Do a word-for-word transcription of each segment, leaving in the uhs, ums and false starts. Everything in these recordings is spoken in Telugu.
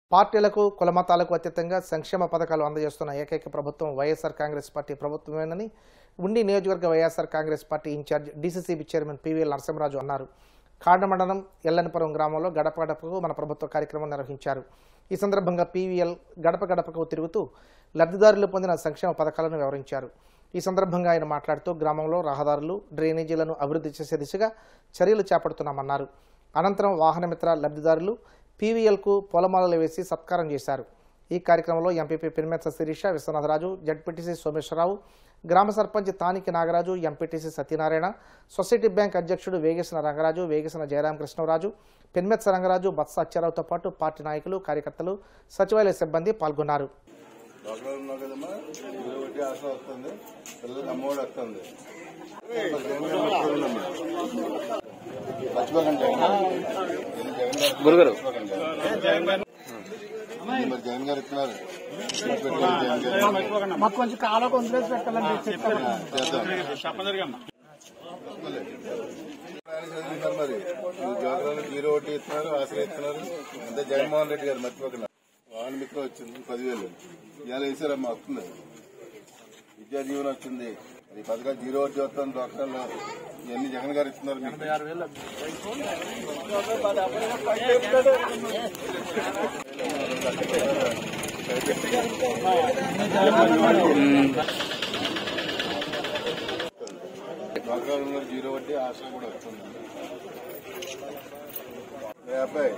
పార్టీలకు కులమతాలకు అతీతంగా సంక్షేమ పథకాలు అందజేస్తున్న ఏకైక ప్రభుత్వం వైఎస్ఆర్ కాంగ్రెస్ పార్టీ ప్రభుత్వమేనని ఉండి నియోజకవర్గ YSR Congress party incharge DCCB chairman PVL Narasimharaju అన్నారు. కాడ మండలం ఎల్లనిపురం గ్రామంలో గడప గడపకు మన ప్రభుత్వ కార్యక్రమం నిర్వహించారు. ఈ సందర్భంగా పీవీఎల్ గడప గడపకు తిరుగుతూ లబ్ధిదారులు పొందిన సంక్షేమ పథకాలను వివరించారు. ఈ సందర్భంగా ఆయన మాట్లాడుతూ గ్రామంలో రహదారులు, డ్రైనేజీలను అభివృద్ధి చేసే దిశగా చర్యలు చేపడుతున్నామన్నారు. అనంతరం వాహనమిత్ర లబ్ధిదారులు పీవీఎల్కు పొలమాలలు వేసి సత్కారం చేశారు. ఈ కార్యక్రమంలో ఎంపీపీ పినిమెత్స శిరీష, విశ్వనాథరాజు, జడ్పీటీసీ సోమేశ్వరరావు, గ్రామ sarpanch Taniki Nagaraju, MPTC Satyanarayana, society bank అధ్యక్షుడు వేగేసిన రంగరాజు, వేగేసిన జయరామకృష్ణరాజు, పినిమెత్స రంగరాజు, బత్స అచ్చారావుతో పాటు పార్టీ నాయకులు, కార్యకర్తలు, సచివాలయ సిబ్బంది పాల్గొన్నారు. గురుగారు జగన్ గారు ఇస్తున్నారు మాకు కొంచెం కాలం కొంచెం పెట్టాలండి మరి జగన్ జీరో ఒకటి ఇస్తున్నారు, ఆశ్రయ ఇస్తున్నారు. అంతే జగన్మోహన్ రెడ్డి గారు మర్చిపోకుండా వాహన మిత్ర వచ్చింది పదివేలు ఇవాళ వేసారమ్మా వస్తుంది. విద్యా జీవన వచ్చింది, ఈ పథకాలు జీరో ఒకటి వస్తాను డాక్టర్లు ఇవన్నీ జగన్ గారు ఇస్తున్నారు. మీకు ఆరు వేలు డాక్టర్లు జీరో వడ్డీ ఆశ్రయం కూడా వస్తుంది. అబ్బాయి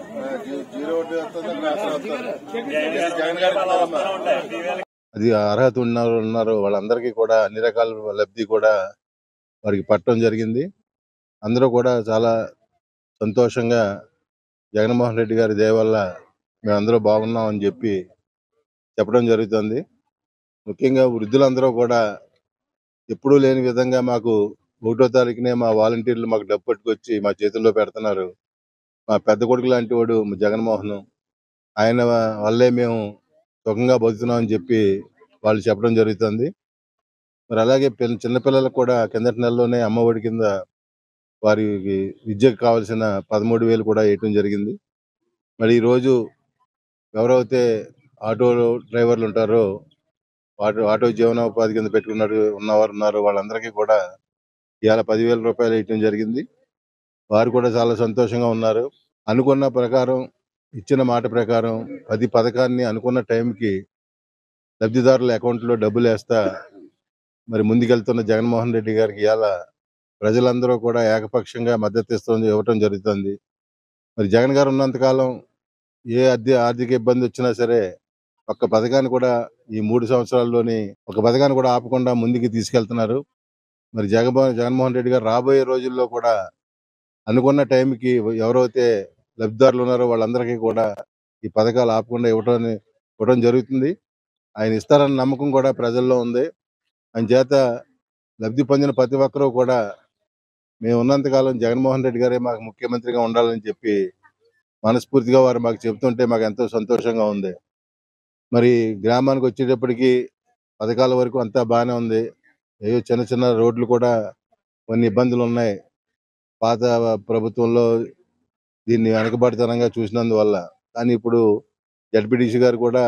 జీరో వడ్డీ వస్తుంది, ఆశ్రయం వస్తుంది. జగన్ గారు ఇస్తున్నారమ్మా. అది అర్హత ఉన్నారు ఉన్నారు వాళ్ళందరికీ కూడా అన్ని రకాల లబ్ధి కూడా వారికి పట్టడం జరిగింది. అందరూ కూడా చాలా సంతోషంగా జగన్మోహన్ రెడ్డి గారి దయ వల్ల మేమందరూ బాగున్నాం అని చెప్పి చెప్పడం జరుగుతుంది. ముఖ్యంగా వృద్ధులందరూ కూడా ఎప్పుడూ లేని విధంగా మాకు ఒకటో తారీఖునే మా వాలంటీర్లు మాకు డబ్బు పట్టుకొచ్చి మా చేతుల్లో పెడుతున్నారు. మా పెద్ద కొడుకు లాంటి వాడు జగన్మోహన్, ఆయన వల్లే మేము సుఖంగా బతుకుతున్నామని చెప్పి వాళ్ళు చెప్పడం జరుగుతుంది. మరి అలాగే చిన్నపిల్లలకు కూడా కిందటి నెలలోనే అమ్మఒడి కింద వారికి విద్యకు కావాల్సిన పదమూడు వేలు కూడా వేయటం జరిగింది. మరి ఈరోజు ఎవరైతే ఆటో డ్రైవర్లు ఉంటారో, ఆటో ఆటో జీవనోపాధి కింద పెట్టుకున్నారు ఉన్నవారు ఉన్నారు, వాళ్ళందరికీ కూడా ఇవాళ పదివేల రూపాయలు వేయటం జరిగింది. వారు కూడా చాలా సంతోషంగా ఉన్నారు. అనుకున్న ప్రకారం, ఇచ్చిన మాట ప్రకారం పది పథకాన్ని అనుకున్న టైంకి లబ్ధిదారుల అకౌంట్లో డబ్బులు వేస్తా మరి ముందుకెళ్తున్న జగన్మోహన్ రెడ్డి గారికి ఇవాళ ప్రజలందరూ కూడా ఏకపక్షంగా మద్దతు ఇస్తుంది ఇవ్వటం జరుగుతుంది. మరి జగన్ గారు ఉన్నంతకాలం ఏ అద్దె ఆర్థిక ఇబ్బంది వచ్చినా సరే ఒక్క పథకాన్ని కూడా ఈ మూడు సంవత్సరాల్లోని ఒక పథకాన్ని కూడా ఆపకుండా ముందుకు తీసుకెళ్తున్నారు. మరి జగన్మోహన్ జగన్మోహన్ రెడ్డి గారు రాబోయే రోజుల్లో కూడా అనుకున్న టైంకి ఎవరైతే లబ్ధిదారులు ఉన్నారో వాళ్ళందరికీ కూడా ఈ పథకాలు ఆపకుండా ఇవ్వటం ఇవ్వడం జరుగుతుంది. ఆయన ఇస్తారన్న నమ్మకం కూడా ప్రజల్లో ఉంది. ఆయన చేత లబ్ధి పొందిన ప్రతి ఒక్కరూ కూడా మేము ఉన్నంతకాలం జగన్మోహన్ రెడ్డి గారే మాకు ముఖ్యమంత్రిగా ఉండాలని చెప్పి మనస్ఫూర్తిగా వారు మాకు చెబుతుంటే మాకు ఎంతో సంతోషంగా ఉంది. మరి గ్రామానికి వచ్చేటప్పటికి పథకాల వరకు అంతా బాగానే ఉంది. ఏవో చిన్న చిన్న రోడ్లు కూడా కొన్ని ఇబ్బందులు ఉన్నాయి. పాత ప్రభుత్వంలో దీన్ని వెనకబడితనంగా చూసినందువల్ల. కానీ ఇప్పుడు జడ్పీటీసీ గారు కూడా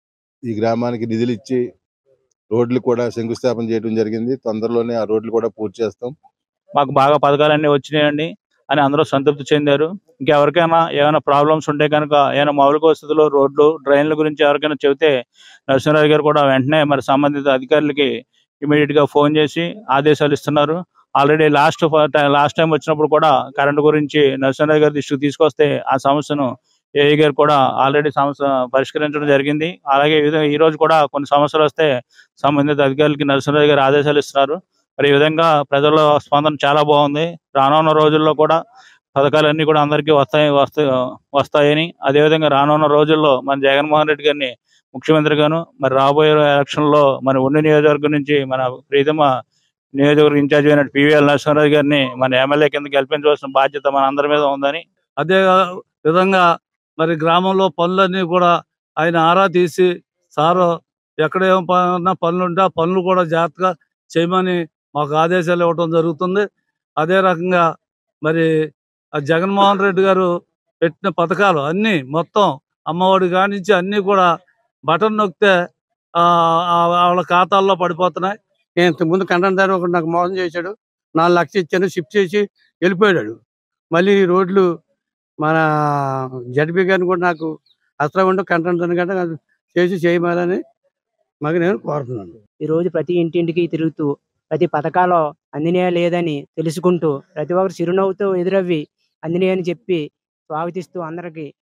ఈ గ్రామానికి నిధులు ఇచ్చి రోడ్లు కూడా శంకుస్థాపన చేయడం జరిగింది. తొందరలోనే ఆ రోడ్లు కూడా పూర్తి చేస్తాం. మాకు బాగా పథకాలన్నీ వచ్చినాయండి అని అందరూ సంతృప్తి చెందారు. ఇంకెవరికైనా ఏమైనా ప్రాబ్లమ్స్ ఉంటే కనుక, ఏమైనా మౌలిక వసతులు, రోడ్లు, డ్రైన్ల గురించి ఎవరికైనా చెబితే నరసింహరాజు గారు కూడా వెంటనే మరి సంబంధిత అధికారులకి ఇమీడియట్ గా ఫోన్ చేసి ఆదేశాలు ఇస్తున్నారు. ఆల్రెడీ లాస్ట్ లాస్ట్ టైం వచ్చినప్పుడు కూడా కరెంటు గురించి నరసింహరాజు గారి దృష్టికి తీసుకొస్తే ఆ సమస్యను ఏఈ గారు కూడా ఆల్రెడీ సమస్య పరిష్కరించడం జరిగింది. అలాగే ఈ రోజు కూడా కొన్ని సమస్యలు వస్తే సంబంధిత అధికారులకి నరసింహరాజు గారు ఆదేశాలు ఇస్తున్నారు. మరి ఈ విధంగా ప్రజల స్పందన చాలా బాగుంది. రానున్న రోజుల్లో కూడా పథకాలన్నీ కూడా అందరికీ వస్తాయి వస్తాయి వస్తాయని అదేవిధంగా రానున్న రోజుల్లో మన జగన్మోహన్ రెడ్డి గారిని ముఖ్యమంత్రిగాను, మరి రాబోయే ఎలక్షన్ లో మన ఉండి నియోజకవర్గం నుంచి మన ప్రీతమ నియోజకవర్గ ఇన్ఛార్జ్ అయిన పీవీఎల్ నరసింహరాజు గారిని మన ఎమ్మెల్యే కింద గెలిపించవలసిన బాధ్యత మన అందరి మీద ఉందని, అదే విధంగా మరి గ్రామంలో పనులన్నీ కూడా ఆయన ఆరా తీసి సారు ఎక్కడ ఏం పనులు ఉంటే ఆ పనులు కూడా జాగ్రత్తగా చేయమని మాకు ఆదేశాలు ఇవ్వటం జరుగుతుంది. అదే రకంగా మరి జగన్మోహన్ రెడ్డి గారు పెట్టిన పథకాలు అన్నీ మొత్తం అమ్మఒడి కానించి అన్నీ కూడా బటన్ నొక్కితే ఆ, ఆ, వాళ్ళ ఖాతాల్లో పడిపోతున్నాయి. నేను ఇంతకుముందు కంటెంటర్ ఒకటి నాకు మోసం చేశాడు. నాలుగు లక్షలు ఇచ్చాను, షిఫ్ట్ చేసి వెళ్ళిపోయాడు. మళ్ళీ ఈ రోడ్లు మన జడ్పీ గారిని కూడా నాకు అసలు ఉంటూ కంటెంటర్ కంటే చేసి చేయమని మాకు నేను కోరుతున్నాను. ఈ రోజు ప్రతి ఇంటింటికి తిరుగుతూ ప్రతి పథకాలు అందినయా లేదని తెలుసుకుంటూ ప్రతి ఒక్కరు చిరునవ్వుతో ఎదురవ్వి అందినయని చెప్పి స్వాగతిస్తూ అందరికీ